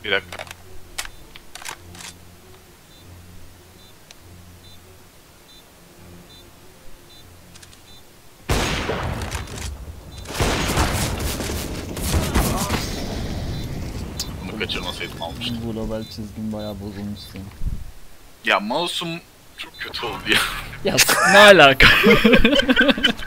Bir dakika. Bunu kaçırmasaydım almıştım. Global çizgin bayağı bozulmuş senin. Ya mouse'um çok kötü oldu ya. Ya ne alaka?